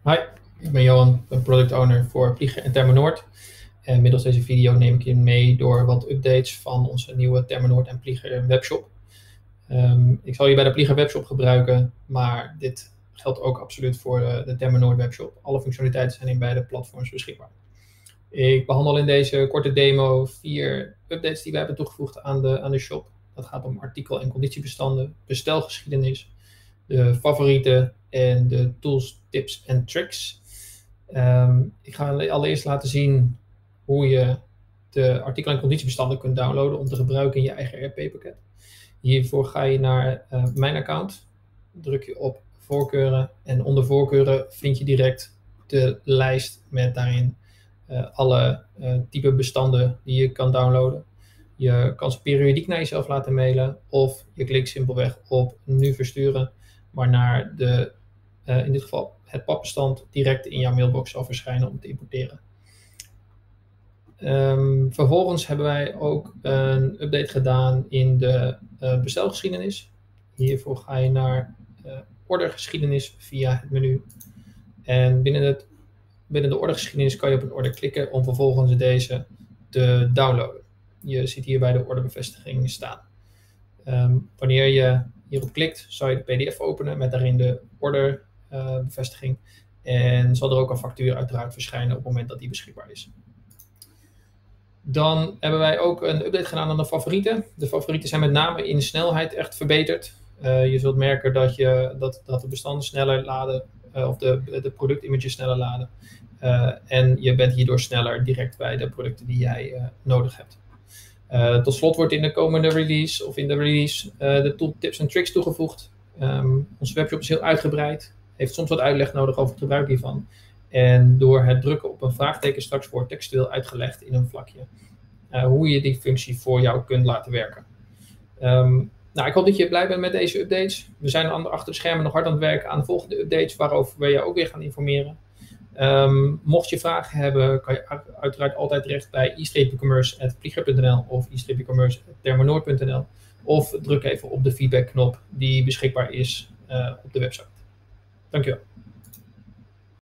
Hi, ik ben Johan, ik ben product owner voor Vlieger en Thermonoord. En middels deze video neem ik je mee door wat updates van onze nieuwe Thermonoord en Vlieger webshop. Ik zal je bij de Vlieger webshop gebruiken, maar dit geldt ook absoluut voor de Thermonoord webshop. Alle functionaliteiten zijn in beide platforms beschikbaar. Ik behandel in deze korte demo 4 updates die we hebben toegevoegd aan de shop. Dat gaat om artikel- en conditiebestanden, bestelgeschiedenis, de favorieten en de tools, tips en tricks. Ik ga allereerst laten zien hoe je de artikel- en conditiebestanden kunt downloaden om te gebruiken in je eigen RP-pakket. Hiervoor ga je naar mijn account, druk je op voorkeuren en onder voorkeuren vind je direct de lijst met daarin alle type bestanden die je kan downloaden. Je kan ze periodiek naar jezelf laten mailen of je klikt simpelweg op nu versturen, waarna in dit geval het papbestand direct in jouw mailbox zal verschijnen om te importeren. Vervolgens hebben wij ook een update gedaan in de bestelgeschiedenis. Hiervoor ga je naar ordergeschiedenis via het menu. En binnen de ordergeschiedenis kan je op een order klikken om vervolgens deze te downloaden. Je ziet hier bij de orderbevestiging staan. Wanneer je hierop klikt, zal je de PDF openen met daarin de orderbevestiging. En zal er ook een factuur uiteraard verschijnen op het moment dat die beschikbaar is. Dan hebben wij ook een update gedaan aan de favorieten. De favorieten zijn met name in snelheid echt verbeterd. Je zult merken dat de bestanden sneller laden, of de productimages sneller laden. En je bent hierdoor sneller direct bij de producten die jij nodig hebt. Tot slot wordt in de komende release of in de release de tool tips en tricks toegevoegd. Onze webshop is heel uitgebreid, heeft soms wat uitleg nodig over het gebruik hiervan. En door het drukken op een vraagteken straks wordt textueel uitgelegd in een vlakje hoe je die functie voor jou kunt laten werken. Ik hoop dat je blij bent met deze updates. We zijn achter de schermen nog hard aan het werken aan de volgende updates waarover we je ook weer gaan informeren. Mocht je vragen hebben, kan je uiteraard altijd terecht bij e-commerce@vlieger.nl of e-commerce@thermonoord.nl of druk even op de feedbackknop die beschikbaar is op de website. Dankjewel.